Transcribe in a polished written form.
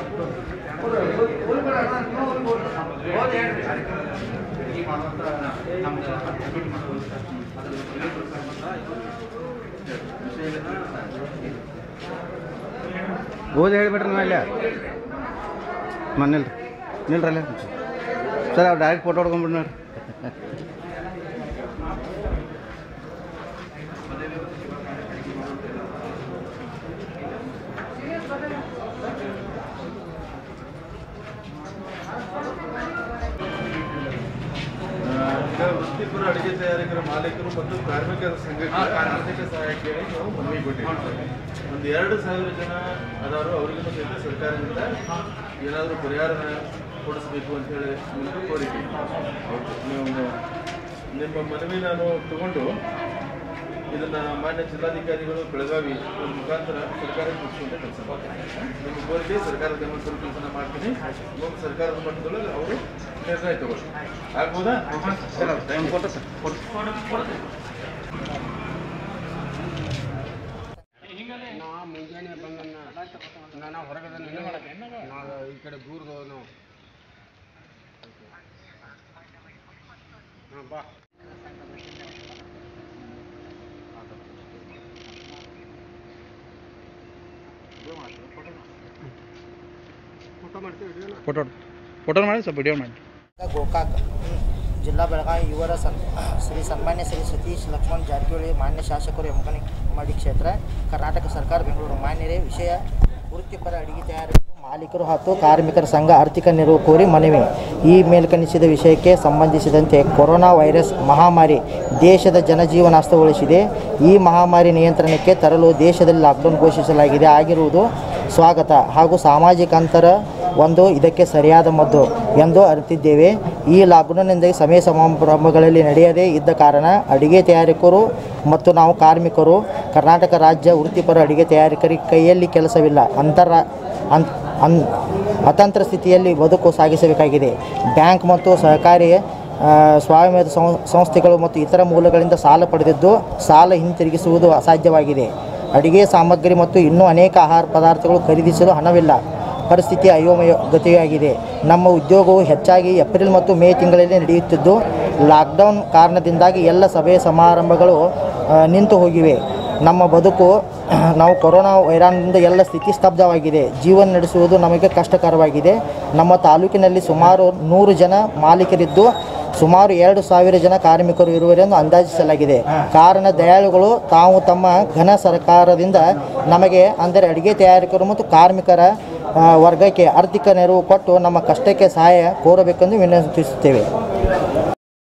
ಓದಿ ಹೇಳಿಬಿಟ್ರಿ ನೀವು ಅಲ್ಲೇ ಮನೇಲಿ ನಿಲ್ರಲ್ಲ ಸರ್ ಅವ್ರು ಡೈರೆಕ್ಟ್ ಫೋಟೋ ಹೊಡ್ಕೊಂಡ್ಬಿಟ್ಟು ನೋಡ್ರಿ ವೃತ್ತಿಪರ ಅಡುಗೆ ತಯಾರಕರ ಮಾಲೀಕರು ಮತ್ತು ಕಾರ್ಮಿಕರ ಸಂಘಕ್ಕೆ ಆರ್ಥಿಕ ಸಹಾಯ ಕೇಳಿ ನಾವು ಮನವಿ ಕೊಟ್ಟಿದ್ದೀವಿ. ಒಂದು 2,000 ಜನ ಅದಾರು ಅವರಿಗೂ ಸಹಿತ ಸರ್ಕಾರದಿಂದ ಏನಾದರೂ ಪರಿಹಾರನ ಕೊಡಿಸ್ಬೇಕು ಅಂತೇಳಿ ನಿಮ್ಮದು ಕೋರಿಕೆ. ನೀವು ನಿಮ್ಮ ಮನವಿ ನಾನು ತಗೊಂಡು ಇದನ್ನು ಮಾನ್ಯ ಜಿಲ್ಲಾಧಿಕಾರಿಗಳು ಬೆಳಗಾವಿ ಮುಖಾಂತರ ಸರ್ಕಾರಕ್ಕೆ ಮುಗಿಸುವಂಥ ಕೆಲಸ ಮಾಡ್ತೀನಿ. ನಿಮ್ಮ ಕೋರಿಕೆ ಸರ್ಕಾರದ ಗಮನಿಸಲು ಕೆಲಸ ಮಾಡ್ತೀನಿ. ಇವಾಗ ಸರ್ಕಾರದ ಮಟ್ಟದೊಳಗೆ ಅವರು ನಿರ್ಣಯ ತಗೊಳ್ಳಿ. ಆಗ್ಬೋದಾ? ಟೈಮ್ ಕೊಟ್ಟು ಸರ್ ಮುಂಜಾನೆ ಬಂದನ್ನ ನಾನು ಹೊರಗಡೆ ನಾವು ಈ ಕಡೆ ದೂರದವನು ಹಾಂ ಬಾ ಫೋಟೋ ಮಾಡಿ ಸ್ವಲ್ಪ ವಿಡಿಯೋ ಮಾಡಿ. ಗೋಕಾಕ್ ಜಿಲ್ಲಾ ಬೆಳಗಾವಿ ಇವರ ಸನ್ಮಾನ್ಯ ಶ್ರೀ ಸತೀಶ್ ಲಕ್ಷ್ಮಣ್ ಜಾರಕಿಹೊಳಿ ಮಾನ್ಯ ಶಾಸಕರು ಯಮಕನಮಡಿ ಕ್ಷೇತ್ರ ಕರ್ನಾಟಕ ಸರ್ಕಾರ ಬೆಂಗಳೂರು ಮಾನ್ಯರೇ ವಿಷಯ ವೃತ್ತಿಪರ ಅಡಿಗೆ ತಯಾರಕರು ಮಾಲೀಕರು ಹಾಗೂ ಕಾರ್ಮಿಕರ ಸಂಘ ಆರ್ಥಿಕ ನೆರವು ಕೋರಿ ಮನವಿ. ಈ ಮೇಲ್ಕಣಿಸಿದ ವಿಷಯಕ್ಕೆ ಸಂಬಂಧಿಸಿದಂತೆ ಕೊರೋನಾ ವೈರಸ್ ಮಹಾಮಾರಿ ದೇಶದ ಜನಜೀವನಾಸ್ತಗೊಳಿಸಿದೆ. ಈ ಮಹಾಮಾರಿ ನಿಯಂತ್ರಣಕ್ಕೆ ತರಲು ದೇಶದಲ್ಲಿ ಲಾಕ್ಡೌನ್ ಘೋಷಿಸಲಾಗಿದೆ. ಆಗಿರುವುದು ಸ್ವಾಗತ ಹಾಗೂ ಸಾಮಾಜಿಕ ಅಂತರ ಇದಕ್ಕೆ ಸರಿಯಾದ ಮದ್ದು ಎಂದು ಅರಿತಿದ್ದೇವೆ. ಈ ಲಾಕ್ಡೌನ್ನಿಂದಾಗಿ ಸಮಯ ಸಮಾರಂಭಗಳಲ್ಲಿ ನಡೆಯದೇ ಇದ್ದ ಕಾರಣ ಅಡಿಗೆ ತಯಾರಕರು ಮತ್ತು ನಾವು ಕಾರ್ಮಿಕರು ಕರ್ನಾಟಕ ರಾಜ್ಯ ವೃತ್ತಿಪರ ಅಡಿಗೆ ತಯಾರಕರಿಗೆ ಕೈಯಲ್ಲಿ ಕೆಲಸವಿಲ್ಲ. ಅತಂತ್ರ ಸ್ಥಿತಿಯಲ್ಲಿ ಬದುಕು ಸಾಗಿಸಬೇಕಾಗಿದೆ. ಬ್ಯಾಂಕ್ ಮತ್ತು ಸಹಕಾರಿ ಸ್ವಾಮ್ಯದ ಸಂಸ್ಥೆಗಳು ಮತ್ತು ಇತರ ಮೂಲಗಳಿಂದ ಸಾಲ ಪಡೆದಿದ್ದು ಸಾಲ ಹಿಂತಿರುಗಿಸುವುದು ಅಸಾಧ್ಯವಾಗಿದೆ. ಅಡಿಗೆ ಸಾಮಗ್ರಿ ಮತ್ತು ಇನ್ನೂ ಅನೇಕ ಆಹಾರ ಪದಾರ್ಥಗಳು ಖರೀದಿಸಲು ಹಣವಿಲ್ಲ. ಪರಿಸ್ಥಿತಿ ಅಯೋಮಯಗತಿಯಾಗಿದೆ. ನಮ್ಮ ಉದ್ಯೋಗವು ಹೆಚ್ಚಾಗಿ ಏಪ್ರಿಲ್ ಮತ್ತು ಮೇ ತಿಂಗಳಲ್ಲಿ ನಡೆಯುತ್ತಿದ್ದು ಲಾಕ್ಡೌನ್ ಕಾರಣದಿಂದಾಗಿ ಎಲ್ಲ ಸಭೆ ಸಮಾರಂಭಗಳು ನಿಂತು ಹೋಗಿವೆ. ನಮ್ಮ ಬದುಕು ನಾವು ಕೊರೋನಾ ವೈರಾಣುವಿನಿಂದ ಎಲ್ಲ ಸ್ಥಿತಿ ಸ್ತಬ್ಧವಾಗಿದೆ. ಜೀವನ ನಡೆಸುವುದು ನಮಗೆ ಕಷ್ಟಕರವಾಗಿದೆ. ನಮ್ಮ ತಾಲೂಕಿನಲ್ಲಿ ಸುಮಾರು 100 ಜನ ಮಾಲೀಕರಿದ್ದು ಸುಮಾರು 2,000 ಜನ ಕಾರ್ಮಿಕರು ಇರುವರೆಂದು ಅಂದಾಜಿಸಲಾಗಿದೆ. ಕಾರಣ ದಯಾಳುಗಳು ತಾವು ತಮ್ಮ ಘನ ಸರ್ಕಾರದಿಂದ ನಮಗೆ ಅಂದರೆ ಅಡಿಗೆ ತಯಾರಕರು ಮತ್ತು ಕಾರ್ಮಿಕರ ವರ್ಗಕ್ಕೆ ಆರ್ಥಿಕ ನೆರವು ಕೊಟ್ಟು ನಮ್ಮ ಕಷ್ಟಕ್ಕೆ ಸಹಾಯ ಕೋರಬೇಕೆಂದು ವಿನಂತಿಸುತ್ತೇವೆ.